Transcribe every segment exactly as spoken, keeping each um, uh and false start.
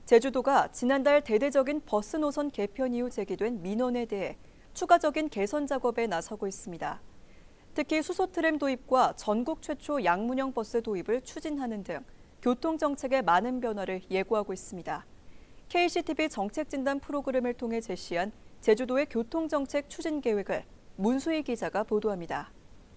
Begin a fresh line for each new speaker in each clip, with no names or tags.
제주도가 지난달 대대적인 버스 노선 개편 이후 제기된 민원에 대해 추가적인 개선 작업에 나서고 있습니다. 특히 수소트램 도입과 전국 최초 양문형 버스 도입을 추진하는 등 교통정책에 많은 변화를 예고하고 있습니다. 케이씨티비 정책진단 프로그램을 통해 제시한 제주도의 교통정책 추진 계획을 문수희 기자가 보도합니다.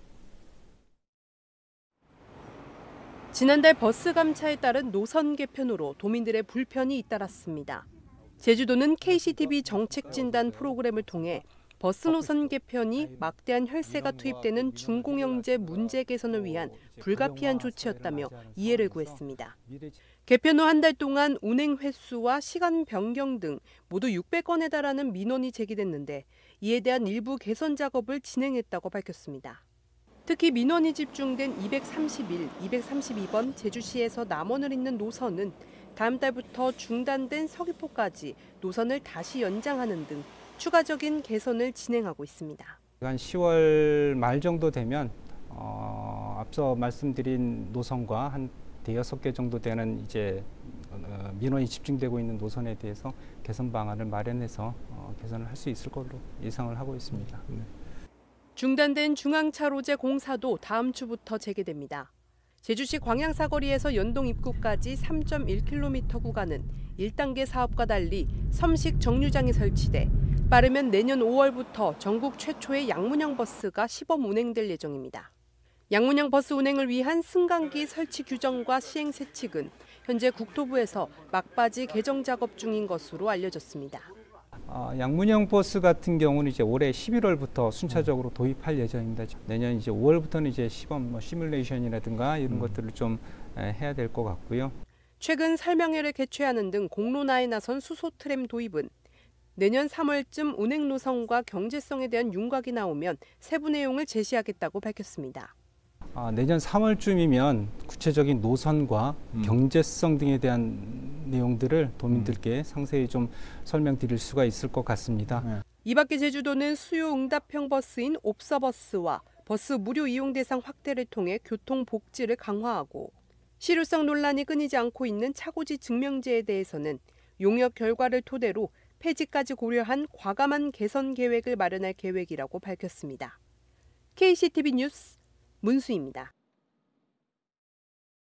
지난달 버스 감차에 따른 노선 개편으로 도민들의 불편이 잇따랐습니다. 제주도는 케이씨티비 정책진단 프로그램을 통해 버스 노선 개편이 막대한 혈세가 투입되는 중공영제 문제 개선을 위한 불가피한 조치였다며 이해를 구했습니다. 개편 후 한 달 동안 운행 횟수와 시간 변경 등 모두 육백 건에 달하는 민원이 제기됐는데 이에 대한 일부 개선 작업을 진행했다고 밝혔습니다. 특히 민원이 집중된 이백삼십일, 이백삼십이 번 제주시에서 남원을 잇는 노선은 다음 달부터 중단된 서귀포까지 노선을 다시 연장하는 등 추가적인 개선을 진행하고 있습니다.
한 시월 말 정도 되면 어, 앞서 말씀드린 노선과 한 대여섯 개 정도 되는 이제 어, 민원이 집중되고 있는 노선에 대해서 개선 방안을 마련해서 어, 개선을 할 수 있을 걸로 예상을 하고 있습니다. 네.
중단된 중앙차로제 공사도 다음 주부터 재개됩니다. 제주시 광양사거리에서 연동 입구까지 삼 점 일 킬로미터 구간은 일 단계 사업과 달리 섬식 정류장이 설치돼 빠르면 내년 오월부터 전국 최초의 양문형 버스가 시범 운행될 예정입니다. 양문형 버스 운행을 위한 승강기 설치 규정과 시행 세칙은 현재 국토부에서 막바지 개정 작업 중인 것으로 알려졌습니다.
어, 양문형 버스 같은 경우는 이제 올해 십일월부터 순차적으로 도입할 예정입니다. 내년 이제 오월부터는 이제 시범 뭐 시뮬레이션이라든가 이런 음. 것들을 좀 해야 될 것 같고요.
최근 설명회를 개최하는 등 공론화에 나선 수소트램 도입은 내년 삼월쯤 운행 노선과 경제성에 대한 윤곽이 나오면 세부 내용을 제시하겠다고 밝혔습니다.
아, 내년 삼월쯤이면 구체적인 노선과 음. 경제성 등에 대한 내용들을 도민들께 음. 상세히 좀 설명드릴 수가 있을 것 같습니다. 네.
이 밖에 제주도는 수요 응답형 버스인 옵서버스와 버스 무료 이용 대상 확대를 통해 교통 복지를 강화하고 실효성 논란이 끊이지 않고 있는 차고지 증명제에 대해서는 용역 결과를 토대로 폐지까지 고려한 과감한 개선 계획을 마련할 계획이라고 밝혔습니다. 케이씨티비 뉴스 문수희입니다.